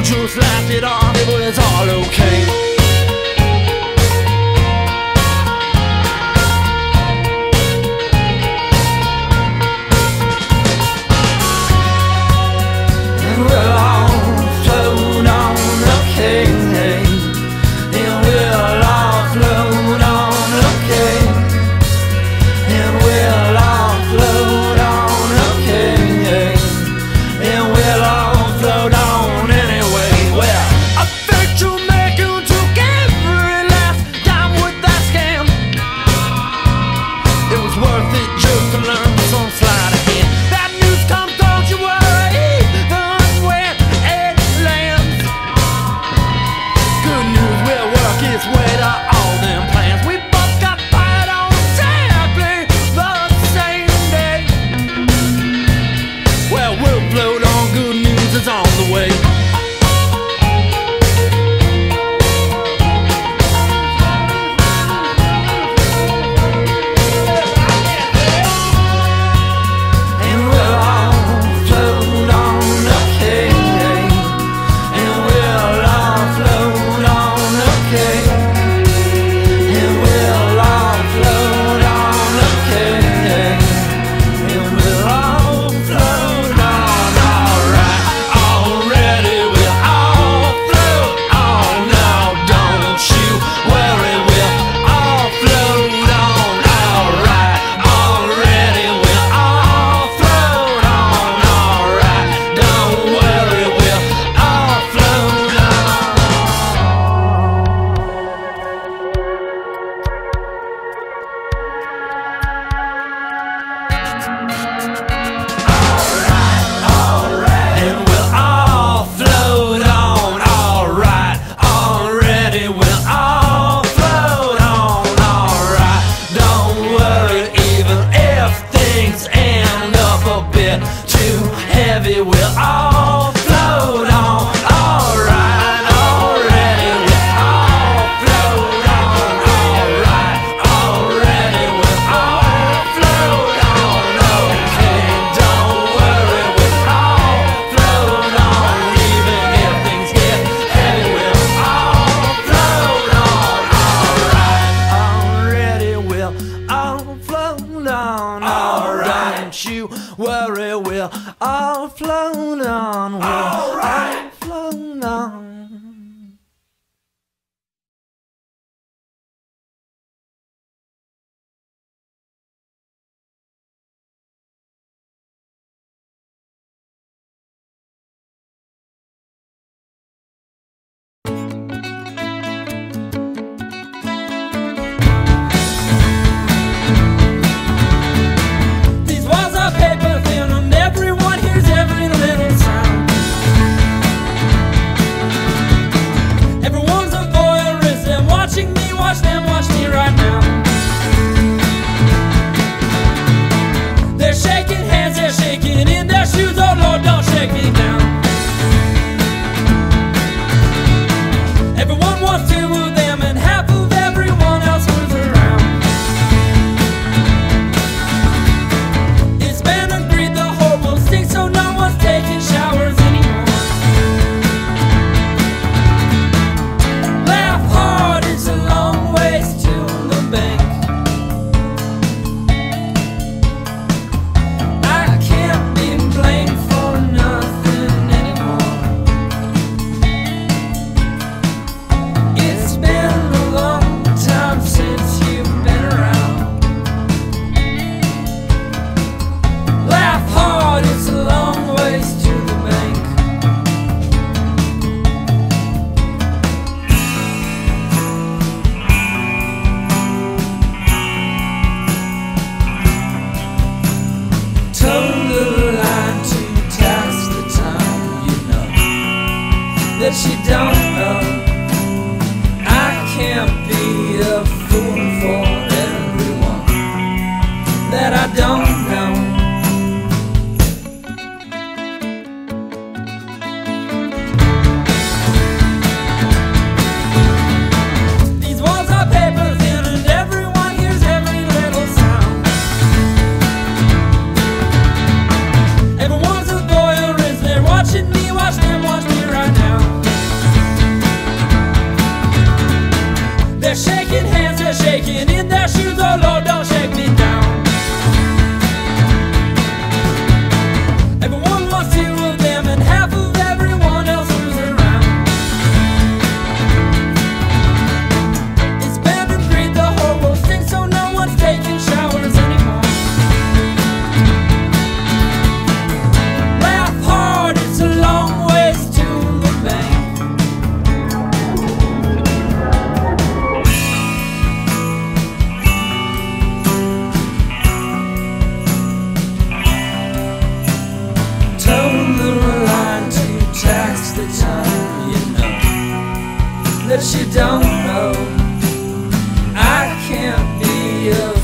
just laughed it off, it was all okay. And we'll all float on, okay. And we'll all float on, okay. And we'll all float on, okay. And we'll all float on anyway. Well, I bet you make you took every last dime with that scam. It was worth it just to learn some sleight of hand. That news comes, don't you worry, when it lands. Good news will work its way to all them plans. We both got fired on exactly the same day. Well, we'll float on, good news is on the way. And we'll all float on, okay. And we'll all float on, okay. And we'll all float on, okay. And we'll all float on, alright. Already we'll all float on now, don't you worry, we'll all float on, alright. Already we'll all float on, alright. Don't worry, we'll all float on. And we'll all float on, alright. Already we'll all float on, alright. Don't worry, even if things end up a bit too heavy, we'll all float on, alright. Already we'll all float on, alright. Already we'll all float on, okay. Don't worry, we'll all float on, even if things get heavy, we'll all float on, alright. Already we'll all float on, alright. Don't you worry, we'll all float on, we'll all float on. These walls are paper thin and everyone hears every little sound. Everyone's a voyeurist and watching me, watch them watch me right now. They're shaking hands, they're shaking in their shoes, oh Lord, don't shake me down. Everyone wants to woo them and half of everyone else moves around. It's been agreed the whole will stink, so no one's taking showers anymore. Laugh hard, it's a long ways to the bank. I can't be blamed for nothing anymore. It's been a long time since you've been around. Laugh hard, it's a long ways to the bank. Toe the line to tax the time, you know that you don't know. I can't be a fool for everyone that I don't know. These walls are paper thin and everyone hears every little sound. Everyone's a voyeurist, they're watching me, watch them watch me right now. but you don't know I can't be alone.